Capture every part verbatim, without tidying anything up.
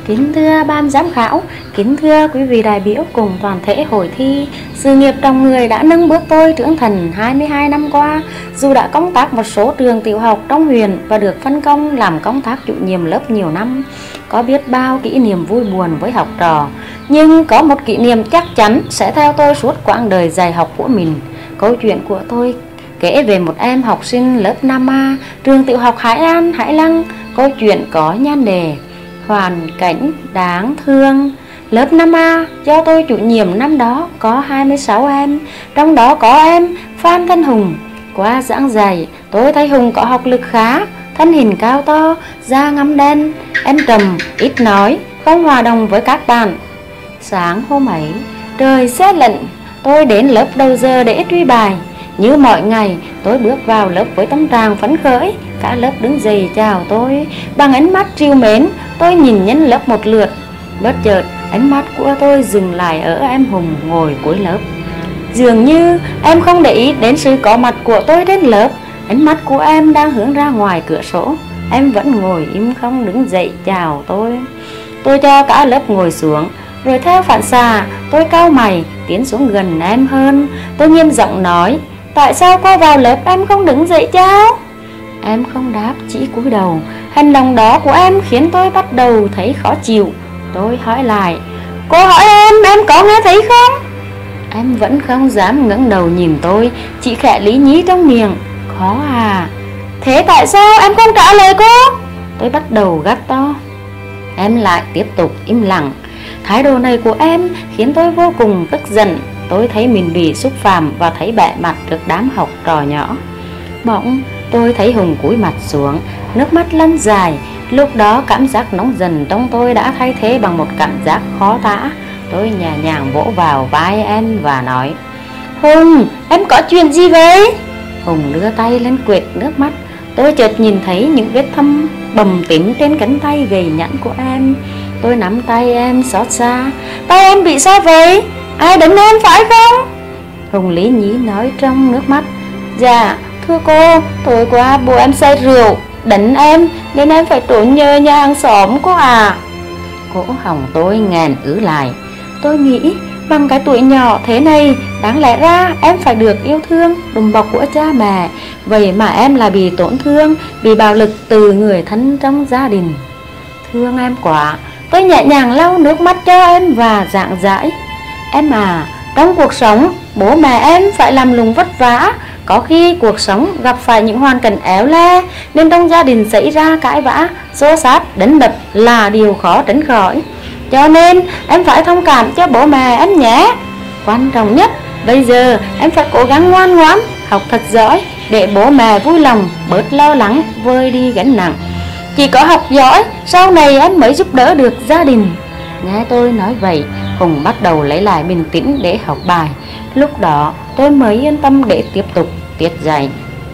Kính thưa ban giám khảo, kính thưa quý vị đại biểu cùng toàn thể hội thi, sự nghiệp trồng người đã nâng bước tôi trưởng thành hai mươi hai năm qua. Dù đã công tác một số trường tiểu học trong huyện và được phân công làm công tác chủ nhiệm lớp nhiều năm, có biết bao kỷ niệm vui buồn với học trò, nhưng có một kỷ niệm chắc chắn sẽ theo tôi suốt quãng đời dài học của mình. Câu chuyện của tôi kể về một em học sinh lớp năm A, trường tiểu học Hải An, Hải Lăng. Câu chuyện có nhan đề hoàn cảnh đáng thương. Lớp năm A do tôi chủ nhiệm năm đó có hai mươi sáu em, trong đó có em Phan Thanh Hùng. Qua giảng dạy, tôi thấy Hùng có học lực khá, thân hình cao to, da ngăm đen. Em trầm, ít nói, không hòa đồng với các bạn. Sáng hôm ấy, trời se lạnh, tôi đến lớp đầu giờ để truy bài. Như mọi ngày, tôi bước vào lớp với tâm trạng phấn khởi. Cả lớp đứng dậy chào tôi bằng ánh mắt trìu mến. Tôi nhìn nhân lớp một lượt, bất chợt ánh mắt của tôi dừng lại ở em Hùng ngồi cuối lớp. Dường như em không để ý đến sự có mặt của tôi trên lớp. Ánh mắt của em đang hướng ra ngoài cửa sổ. Em vẫn ngồi im không đứng dậy chào tôi. Tôi cho cả lớp ngồi xuống, rồi theo phản xạ tôi cau mày tiến xuống gần em hơn. Tôi nghiêm giọng nói: tại sao cô vào lớp em không đứng dậy chào? Em không đáp, chỉ cúi đầu. Hành động đó của em khiến tôi bắt đầu thấy khó chịu. Tôi hỏi lại: cô hỏi em, em có nghe thấy không? Em vẫn không dám ngẩng đầu nhìn tôi, chỉ khẽ lý nhí trong miệng: khó à. Thế tại sao em không trả lời cô? Tôi bắt đầu gắt to. Em lại tiếp tục im lặng. Thái độ này của em khiến tôi vô cùng tức giận. Tôi thấy mình bị xúc phạm và thấy bẽ mặt trước đám học trò nhỏ. Bỗng tôi thấy Hùng cúi mặt xuống, nước mắt lăn dài. Lúc đó cảm giác nóng dần trong tôi đã thay thế bằng một cảm giác khó tả. Tôi nhẹ nhàng vỗ vào vai em và nói: Hùng, em có chuyện gì vậy? Hùng đưa tay lên quệt nước mắt. Tôi chợt nhìn thấy những vết thâm bầm tím trên cánh tay gầy nhẵn của em. Tôi nắm tay em xót xa: tay em bị sao vậy? Ai đánh em phải không? Hùng lý nhí nói trong nước mắt: dạ thưa cô, tối qua bố em say rượu đánh em nên em phải trốn nhờ nhà hàng xóm cô à. Cổ họng tôi nghẹn ứ lại. Tôi nghĩ bằng cái tuổi nhỏ thế này, đáng lẽ ra em phải được yêu thương, đùm bọc của cha mẹ. Vậy mà em là bị tổn thương, bị bạo lực từ người thân trong gia đình. Thương em quá. Tôi nhẹ nhàng lau nước mắt cho em và giảng giải: em à, trong cuộc sống bố mẹ em phải làm lụng vất vả. Có khi cuộc sống gặp phải những hoàn cảnh éo le, nên trong gia đình xảy ra cãi vã, xô xát, đánh đập là điều khó tránh khỏi. Cho nên em phải thông cảm cho bố mẹ em nhé. Quan trọng nhất, bây giờ em phải cố gắng ngoan ngoãn, học thật giỏi để bố mẹ vui lòng, bớt lo lắng, vơi đi gánh nặng. Chỉ có học giỏi, sau này em mới giúp đỡ được gia đình. Nghe tôi nói vậy, Hùng bắt đầu lấy lại bình tĩnh để học bài. Lúc đó tôi mới yên tâm để tiếp tục tiết dạy.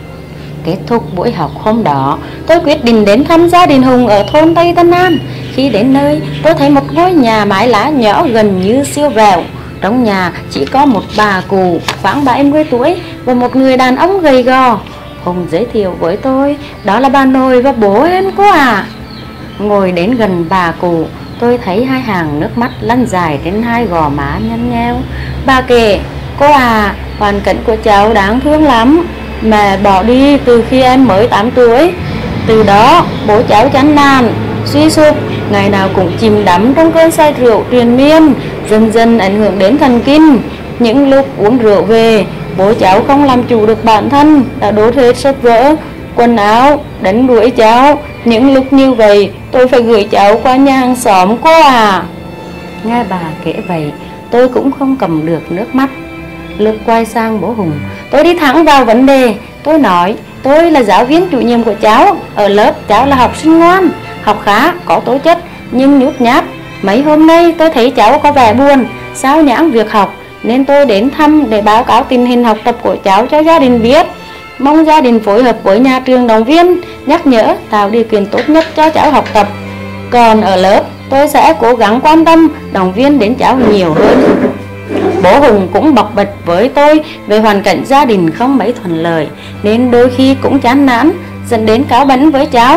Kết thúc buổi học hôm đó, tôi quyết định đến thăm gia đình Hùng ở thôn Tây Tân An. Khi đến nơi, tôi thấy một ngôi nhà mái lá nhỏ gần như siêu vẹo. Trong nhà chỉ có một bà cụ khoảng bảy mươi tuổi và một người đàn ông gầy gò. Hùng giới thiệu với tôi: đó là bà nội và bố em cô à. Ngồi đến gần bà cụ, tôi thấy hai hàng nước mắt lăn dài trên hai gò má nhăn nheo. Bà kể: cô à, hoàn cảnh của cháu đáng thương lắm. Mẹ bỏ đi từ khi em mới tám tuổi. Từ đó bố cháu chán nản, suy sụp, ngày nào cũng chìm đắm trong cơn say rượu triền miên, dần dần ảnh hưởng đến thần kinh. Những lúc uống rượu về, bố cháu không làm chủ được bản thân, đã đốt hết sách vở, quần áo, đánh đuổi cháu. Những lúc như vậy, tôi phải gửi cháu qua nhà hàng xóm cô à. Nghe bà kể vậy, tôi cũng không cầm được nước mắt. Lúc quay sang bố Hùng, tôi đi thẳng vào vấn đề. Tôi nói: tôi là giáo viên chủ nhiệm của cháu. Ở lớp cháu là học sinh ngoan, học khá, có tố chất, nhưng nhút nhát. Mấy hôm nay tôi thấy cháu có vẻ buồn, sao nhãng việc học, nên tôi đến thăm để báo cáo tình hình học tập của cháu cho gia đình biết. Mong gia đình phối hợp với nhà trường động viên, nhắc nhở, tạo điều kiện tốt nhất cho cháu học tập. Còn ở lớp, tôi sẽ cố gắng quan tâm, động viên đến cháu nhiều hơn. Bố Hùng cũng bộc bạch với tôi về hoàn cảnh gia đình không mấy thuận lợi, nên đôi khi cũng chán nản, dẫn đến cáu bẳn với cháu.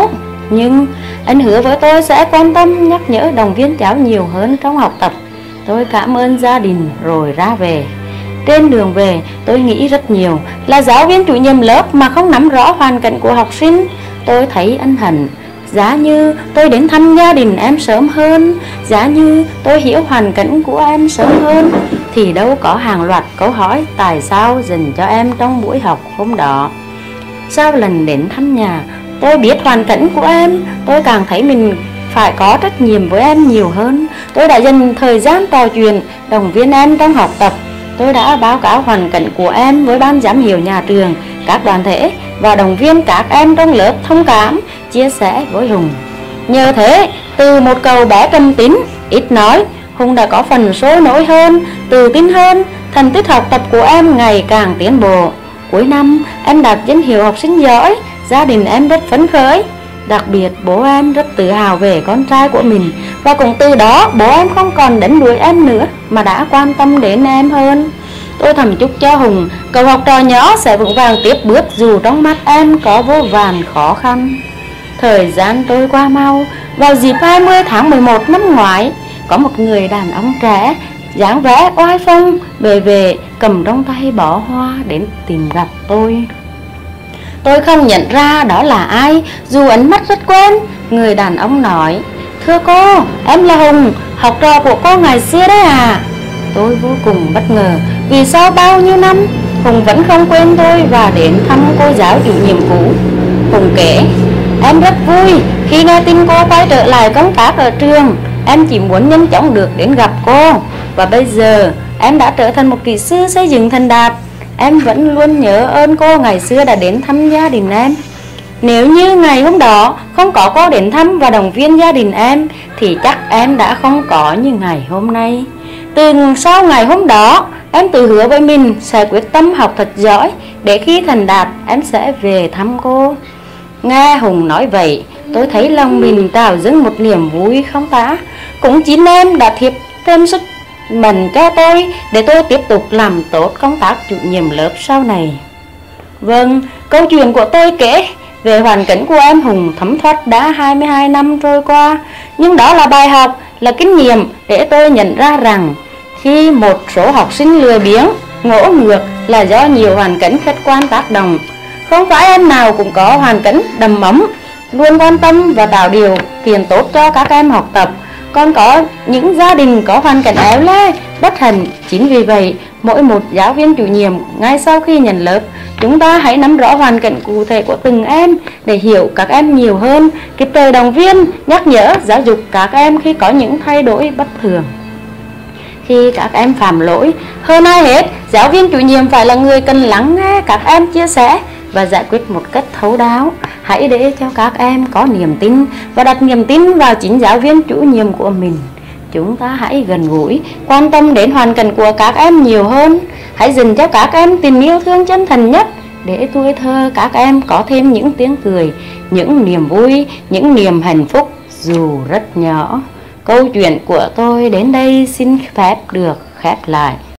Nhưng anh hứa với tôi sẽ quan tâm, nhắc nhở, động viên cháu nhiều hơn trong học tập. Tôi cảm ơn gia đình rồi ra về. Trên đường về, tôi nghĩ rất nhiều. Là giáo viên chủ nhiệm lớp mà không nắm rõ hoàn cảnh của học sinh, tôi thấy ân hận. Giá như tôi đến thăm gia đình em sớm hơn, giá như tôi hiểu hoàn cảnh của em sớm hơn, thì đâu có hàng loạt câu hỏi tại sao dành cho em trong buổi học hôm đó. Sau lần đến thăm nhà, tôi biết hoàn cảnh của em, tôi càng thấy mình phải có trách nhiệm với em nhiều hơn. Tôi đã dành thời gian trò chuyện, động viên em trong học tập. Tôi đã báo cáo hoàn cảnh của em với ban giám hiệu nhà trường, các đoàn thể và động viên các em trong lớp thông cảm, chia sẻ với Hùng. Nhờ thế, từ một cậu bé trầm tính, ít nói, Hùng đã có phần sôi nổi hơn, tự tin hơn. Thành tích học tập của em ngày càng tiến bộ. Cuối năm, em đạt danh hiệu học sinh giỏi, gia đình em rất phấn khởi. Đặc biệt, bố em rất tự hào về con trai của mình, và cũng từ đó bố em không còn đánh đuổi em nữa mà đã quan tâm đến em hơn. Tôi thầm chúc cho Hùng, cậu học trò nhỏ sẽ vững vàng tiếp bước dù trong mắt em có vô vàn khó khăn. Thời gian trôi qua mau. Vào dịp hai mươi tháng mười một năm ngoái, có một người đàn ông trẻ, dáng vẻ oai phong, bề về, cầm trong tay bó hoa đến tìm gặp tôi. Tôi không nhận ra đó là ai, dù ánh mắt rất quen. Người đàn ông nói: "Thưa cô, em là Hùng, học trò của cô ngày xưa đấy à?" Tôi vô cùng bất ngờ, vì sau bao nhiêu năm Hùng vẫn không quên tôi và đến thăm cô giáo chủ nhiệm cũ. Hùng kể: "Em rất vui khi nghe tin cô quay trở lại công tác ở trường. Em chỉ muốn nhanh chóng được đến gặp cô. Và bây giờ em đã trở thành một kỹ sư xây dựng thành đạt. Em vẫn luôn nhớ ơn cô ngày xưa đã đến thăm gia đình em. Nếu như ngày hôm đó không có cô đến thăm và động viên gia đình em, thì chắc em đã không có như ngày hôm nay. Từ sau ngày hôm đó, em tự hứa với mình sẽ quyết tâm học thật giỏi, để khi thành đạt em sẽ về thăm cô." Nghe Hùng nói vậy, tôi thấy lòng mình trào dâng một niềm vui không tả. Cũng chính em đã thiếp thêm sức mạnh cho tôi để tôi tiếp tục làm tốt công tác chủ nhiệm lớp sau này. Vâng, câu chuyện của tôi kể về hoàn cảnh của em Hùng thấm thoát đã hai mươi hai năm trôi qua. Nhưng đó là bài học, là kinh nghiệm để tôi nhận ra rằng khi một số học sinh lười biếng, ngỗ ngược là do nhiều hoàn cảnh khách quan tác động. Không phải em nào cũng có hoàn cảnh đầm ấm, luôn quan tâm và tạo điều kiện tốt cho các em học tập. Còn có những gia đình có hoàn cảnh éo le, bất hạnh. Chính vì vậy, mỗi một giáo viên chủ nhiệm ngay sau khi nhận lớp, chúng ta hãy nắm rõ hoàn cảnh cụ thể của từng em để hiểu các em nhiều hơn, kịp thời động viên, nhắc nhở, giáo dục các em khi có những thay đổi bất thường. Khi các em phạm lỗi, hơn ai hết, giáo viên chủ nhiệm phải là người cần lắng nghe các em chia sẻ và giải quyết một cách thấu đáo. Hãy để cho các em có niềm tin và đặt niềm tin vào chính giáo viên chủ nhiệm của mình. Chúng ta hãy gần gũi, quan tâm đến hoàn cảnh của các em nhiều hơn. Hãy dành cho các em tình yêu thương chân thành nhất, để tuổi thơ các em có thêm những tiếng cười, những niềm vui, những niềm hạnh phúc dù rất nhỏ. Câu chuyện của tôi đến đây xin phép được khép lại.